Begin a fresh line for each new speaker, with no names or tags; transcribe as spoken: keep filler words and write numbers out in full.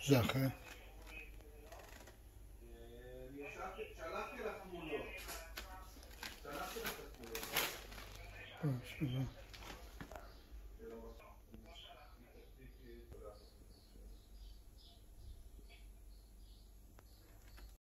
זה אחרי.
שלחתי לך תמונות. שלחתי לך תמונות.
טוב, שלום.
של המסוק.